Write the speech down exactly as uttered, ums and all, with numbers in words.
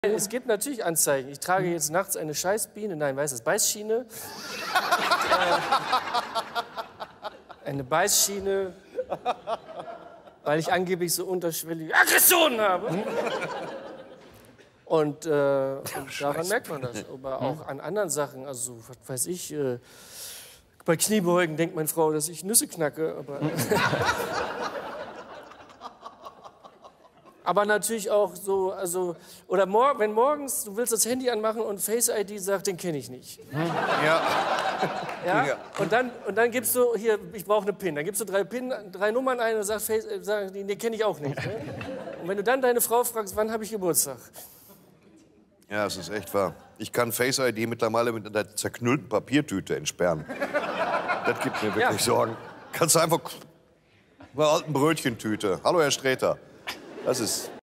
Es gibt natürlich Anzeigen. Ich trage jetzt nachts eine Scheißbiene, nein, weiß es, Beißschiene. äh, eine Beißschiene, weil ich angeblich so unterschwellige Aggressionen habe. Und, äh, und daran merkt man das. Aber auch an anderen Sachen, also was weiß ich, äh, bei Kniebeugen denkt meine Frau, dass ich Nüsse knacke. Aber, aber natürlich auch so, also, oder mor wenn morgens, du willst das Handy anmachen und Face I D sagt, den kenne ich nicht. Ja. Ja? Ja. Und, dann, und dann gibst du, hier, ich brauche eine PIN. Dann gibst du drei, PIN, drei Nummern ein und sagst, Face, äh, sagen die, den kenne ich auch nicht. Ne? Und wenn du dann deine Frau fragst, wann habe ich Geburtstag? Ja, es ist echt wahr. Ich kann Face I D mittlerweile mit einer zerknüllten Papiertüte entsperren. Das gibt mir wirklich ja. Sorgen. Kannst du einfach bei alten Brötchentüte. Hallo, Herr Sträter. Das ist